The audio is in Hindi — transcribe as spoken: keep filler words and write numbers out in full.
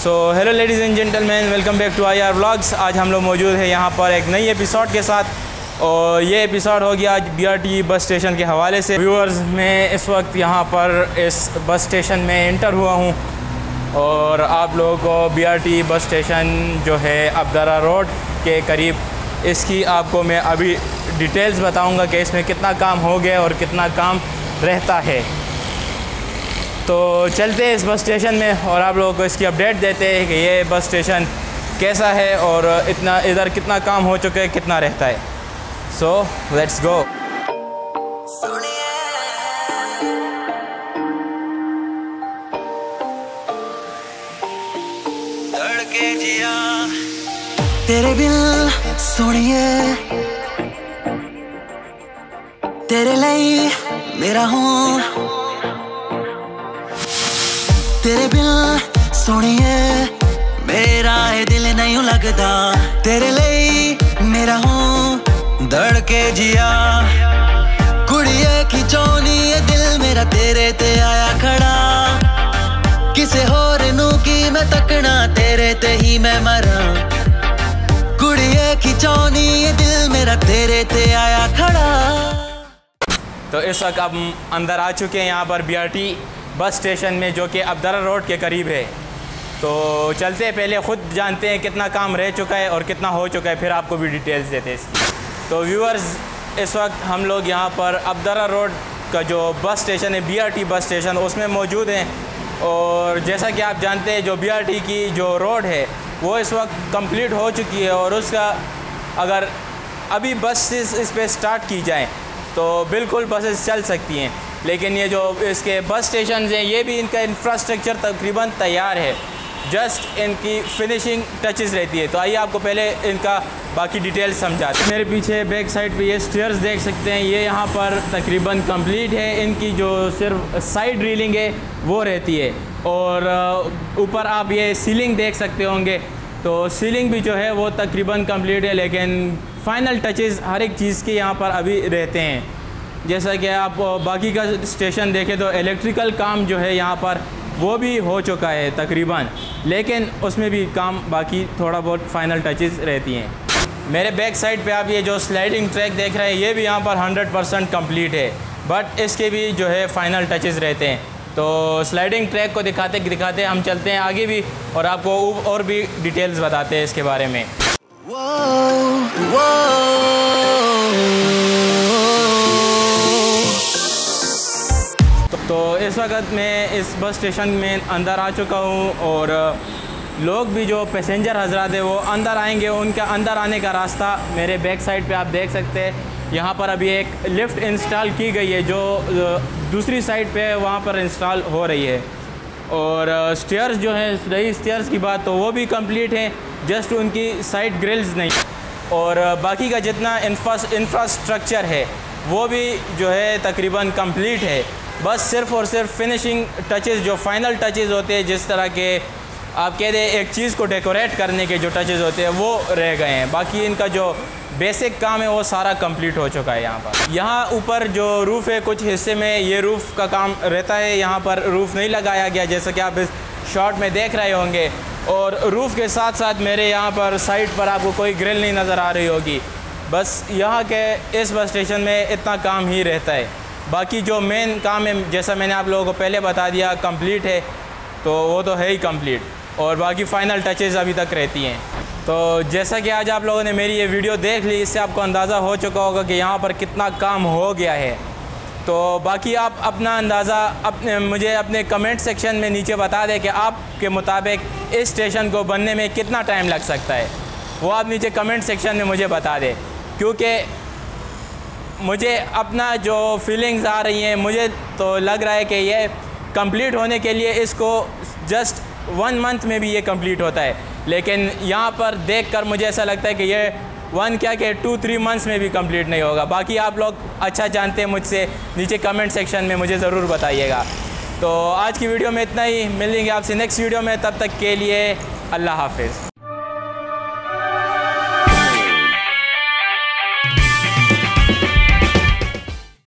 So hello ladies and gentleman, welcome back to I R vlogs. आज हम लोग मौजूद हैं यहाँ पर एक नई एपिसोड के साथ और ये एपिसोड हो गया आज बीआरटी बस स्टेशन के हवाले से। व्यूअर्स, मैं इस वक्त यहाँ पर इस बस स्टेशन में एंटर हुआ हूँ और आप लोगों को बीआरटी बस स्टेशन जो है अब्दरा रोड के करीब, इसकी आपको मैं अभी डिटेल्स बताऊँगा कि इसमें कितना काम हो गया और कितना काम रहता है। तो चलते हैं इस बस स्टेशन में और आप लोगों को इसकी अपडेट देते हैं कि ये बस स्टेशन कैसा है और इतना इधर कितना काम हो चुका है, कितना रहता है। So let's go. तेरे बिल सोनिए तेरे लिए मेरा हूँ, तेरे बिल सोनिए मेरा है दिल नहीं लगता, तेरे लिए मेरा हूँ धड़के जिया कुड़िए की चोनी है दिल मेरा तेरे ते आया खड़ा, किसे होर नू की मैं तकना तेरे ते ही मैं मरा, कुड़िए की चोनी है दिल मेरा तेरे ते आया खड़ा। तो इस वक्त हम अंदर आ चुके हैं यहाँ पर बीआरटी बस स्टेशन में, जो कि अब्दरा रोड के करीब है। तो चलते हैं, पहले ख़ुद जानते हैं कितना काम रह चुका है और कितना हो चुका है, फिर आपको भी डिटेल्स देते हैं इसकी। तो व्यूअर्स, इस वक्त हम लोग यहाँ पर अब्दरा रोड का जो बस स्टेशन है, बीआरटी बस स्टेशन, उसमें मौजूद हैं। और जैसा कि आप जानते हैं, जो बीआरटी की जो रोड है वो इस वक्त कंप्लीट हो चुकी है और उसका अगर अभी बस इस पर स्टार्ट की जाए तो बिल्कुल बसेस चल सकती हैं। लेकिन ये जो इसके बस स्टेशन हैं, ये भी इनका इंफ्रास्ट्रक्चर तकरीबन तैयार है, जस्ट इनकी फिनिशिंग टचेस रहती है। तो आइए आपको पहले इनका बाकी डिटेल्स समझाते हैं। मेरे पीछे बैक साइड पे ये स्टेयर्स देख सकते हैं, ये यहाँ पर तकरीबन कंप्लीट है। इनकी जो सिर्फ साइड रीलिंग है वो रहती है और ऊपर आप ये सीलिंग देख सकते होंगे, तो सीलिंग भी जो है वो तकरीबन कंप्लीट है, लेकिन फ़ाइनल टचेस हर एक चीज़ के यहाँ पर अभी रहते हैं। जैसा कि आप बाकी का स्टेशन देखें तो इलेक्ट्रिकल काम जो है यहाँ पर वो भी हो चुका है तकरीबन, लेकिन उसमें भी काम बाकी थोड़ा बहुत फ़ाइनल टचेस रहती हैं। मेरे बैक साइड पे आप ये जो स्लाइडिंग ट्रैक देख रहे हैं, ये भी यहाँ पर हंड्रेड परसेंट कम्प्लीट है, बट इसके भी जो है फ़ाइनल टचेस रहते हैं। तो स्लाइडिंग ट्रैक को दिखाते दिखाते हम चलते हैं आगे भी और आपको और भी डिटेल्स बताते हैं इसके बारे में। तो इस वक्त मैं इस बस स्टेशन में अंदर आ चुका हूँ और लोग भी जो पैसेंजर हजरात है वो अंदर आएंगे, उनका अंदर आने का रास्ता मेरे बैक साइड पे आप देख सकते हैं। यहाँ पर अभी एक लिफ्ट इंस्टॉल की गई है जो दूसरी साइड पे वहाँ पर इंस्टॉल हो रही है। और स्टेयर्स जो हैं, रही स्टेयर्स की बात, तो वो भी कंप्लीट हैं, जस्ट उनकी साइड ग्रिल्स नहीं। और बाकी का जितना इंफ्रास्ट्रक्चर है वो भी जो है तकरीबन कंप्लीट है, बस सिर्फ़ और सिर्फ फिनिशिंग टचेस, जो फाइनल टचेस होते हैं, जिस तरह के आप कह दें एक चीज़ को डेकोरेट करने के जो टचेस होते हैं वो रह गए हैं। बाकी इनका जो बेसिक काम है वो सारा कंप्लीट हो चुका है। यहाँ पर यहाँ ऊपर जो रूफ़ है, कुछ हिस्से में ये रूफ़ का काम रहता है, यहाँ पर रूफ़ नहीं लगाया गया जैसा कि आप इस शॉट में देख रहे होंगे। और रूफ़ के साथ साथ मेरे यहाँ पर साइड पर आपको कोई ग्रिल नहीं नज़र आ रही होगी। बस यहाँ के इस बस स्टेशन में इतना काम ही रहता है। बाकी जो मेन काम है, जैसा मैंने आप लोगों को पहले बता दिया, कंप्लीट है, तो वो तो है ही कंप्लीट, और बाकी फ़ाइनल टचेज़ अभी तक रहती हैं। तो जैसा कि आज आप लोगों ने मेरी ये वीडियो देख ली, इससे आपको अंदाज़ा हो चुका होगा कि यहाँ पर कितना काम हो गया है। तो बाकी आप अपना अंदाज़ा अपने मुझे अपने कमेंट सेक्शन में नीचे बता दें कि आपके मुताबिक इस स्टेशन को बनने में कितना टाइम लग सकता है, वो आप नीचे कमेंट सेक्शन में मुझे बता दें, क्योंकि मुझे अपना जो फीलिंग्स आ रही हैं, मुझे तो लग रहा है कि ये कंप्लीट होने के लिए इसको जस्ट वन मंथ में भी ये कंप्लीट होता है, लेकिन यहाँ पर देखकर मुझे ऐसा लगता है कि ये वन क्या कि टू थ्री मंथ्स में भी कंप्लीट नहीं होगा। बाकी आप लोग अच्छा जानते हैं मुझसे, नीचे कमेंट सेक्शन में मुझे ज़रूर बताइएगा। तो आज की वीडियो में इतना ही, मिलेंगे आपसे नेक्स्ट वीडियो में, तब तक के लिए अल्लाह हाफिज़।